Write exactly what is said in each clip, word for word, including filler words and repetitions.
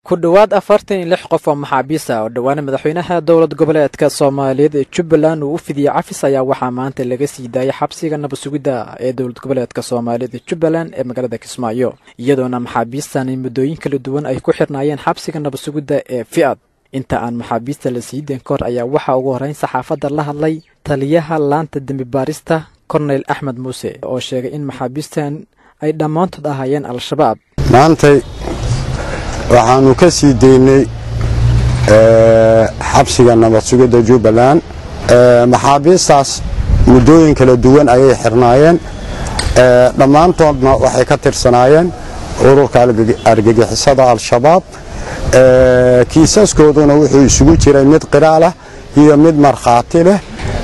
ku dhawaad afartan iyo lix qof oo maxaabiis ah oo dhawaana madaxweynaha dowlad goboleedka Soomaaliyeed ee Jubbaland uu u fidiyay cafis ayaa waxaa maanta laga sii daayay xabsiga nabad sugidda ee dowlad goboleedka Soomaaliyeed ee Jubbaland ee magaalada Kismaayo iyadoona maxaabiistan muddooyin kala duwan ay ku xirnaayeen xabsiga nabad sugidda ee Fiad inta aan maxaabiista la sii deyn kor ayaa waxa ugu horeyn saxaafadda la hadlay taliyaha laanta dambi baarista Colonel Ahmed Muuse oo sheegay in maxaabiistan ay dhamaantood ahaayeen al-shabaab maantay waxaanu ka sii deynay xabsiga nabad sugidda Jubbaland maxaabiistaas muddooyin kala duwan ayay xirnaayeen dhamaantoodna waxay ka tirsanaayeen ururka argagixisada al-shabaab kiisaskooduna wuxuu isugu jiray mid qiraal ah iyo mid markhaati leh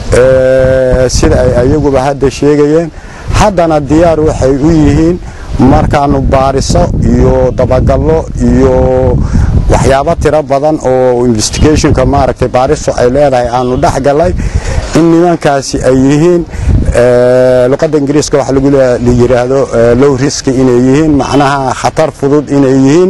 sida ay ayaguba hadda sheegayeen haddana diyaar waxay u yihiin markaanu baariso iyo dabagallo iyo waxyaabo tiro badan oo investigationka maaragtay baariso ay leedahay aanu dhaxgalay in nimankaasi ay yihiin luqadda ingiriiska waxa lagu yiraahdo low risk inay yihiin macnaha khatar fudud inay yihiin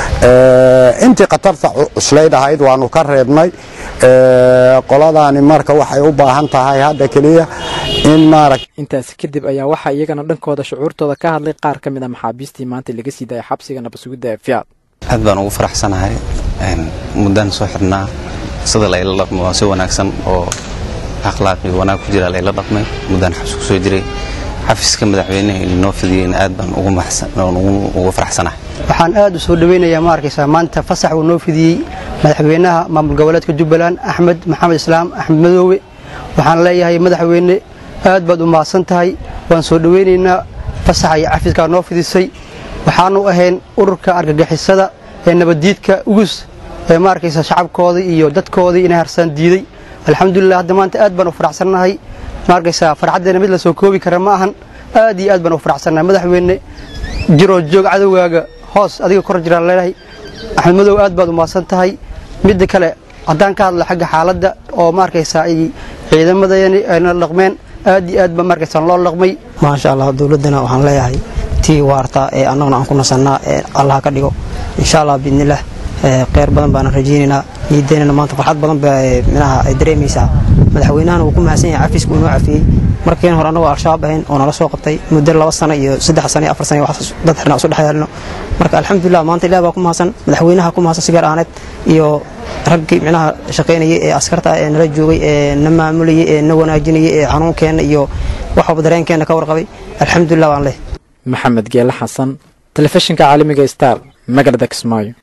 intii khatarta cuslayd ahayd waanu ka reebnay qoladaani marka waxay u baahan tahay hadda kaliya in maarag intaas kadib ayaa waxa iyagana dhankooda shucuurtooda ka hadlay qaar ka mid ah maxaabiistii maanta laga sii daayay xabsiga nabad sugidda ee Fiad aad baan ugu faraxsanahay muddan soo xirnaa sida la ila dhaqmo si wanaagsan oo akhlaaq iyo wanaag ku jira la ila dhaqmay muddan xabsi ku soo jiray xafiiska madaxweynaha inoo fidiyeen aad baan ugu maxsan ugu faraxsanahay waxaan aad u soo dhaweynayaa ma arkaysaa maanta fasax uu noo fidiyay madaxweynaha maamul goboleedka Jubbaland Axmed Maxamed Islaam Axmed Madoowe waxaan leeyahay madaxweyne aad baad u mahadsan tahay waan soo dhaweynaynaa fasaxa iyo cafiska noo fidisay waxaanu ahayn ururka argagixisada ee nabadiidka ugus ee ma arkaysaa shacabkooda iyo dadkooda inay harsan diiday alxamdulillah hadda maanta aad baan u faraxsanahay ma arkaysaa farxadeena mid la soo koobi kara ma ahan aad iyo aad baan u faraxsanahay madaxweyne jiro joog cadawgaaga hoos adiga kor jira leeyahay Axmed Madoowe aad baad u mahadsan tahay mid kale haddaan ka hadlo xagga xaaladda oo ma arkaysaa ay ciidamadayna ay la dhaqmeen aad iyo aad ba markaysan loo laqmay ma sha Allah dawladana waxaan leeyahay tii waarta ee annaguna aan ku nasanaa ee Allah ka dhigo insha Allah biidnillah qeyr badan baan rajaynaynaa niideena maanta farxad badan baa minaha ay dareemaysaa madaxweynaha uu ku mahadsan yahay cafiska uu cafiyay markeen hore anagu al-shabaab ahayn oo nala soo qabtay muddo laba sano iyo saddex sano iyo afar sano wax dad xirna soo dhaxayalno marka alxamdulillah maanta Ilaahay baa ku mahadsan madaxweynaha ku mahadsan sigaar aanad iyo raggi minaha shaqeynayay ee askarta ee nala joogay ee namaamuliyay ee na wanaajinayay ee xanuunkeena iyo waxa dareenkeena ka warqabay alxamdulillah waan leh Maxamed Geela Xasan telefishinka caalamiga Star magaalada Kismaayo.